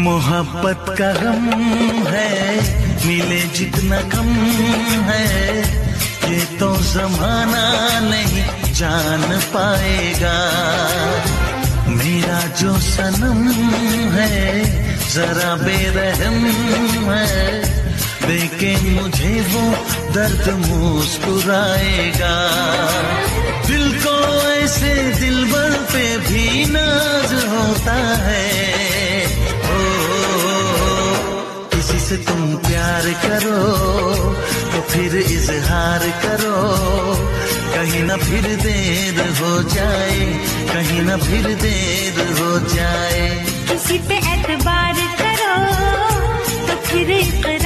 मोहब्बत का गम है, मिले जितना कम है, ये तो जमाना नहीं जान पाएगा। मेरा जो सनम है जरा बेरहम है, देखे मुझे वो दर्द मुस्कुराएगा। दिल को ऐसे दिलबर पे भी नाज होता है। किसी से तुम प्यार करो तो फिर इजहार करो, कहीं ना फिर देर हो जाए, कहीं ना फिर देर हो जाए। किसी पे एतबार करो तो फिर इक़रार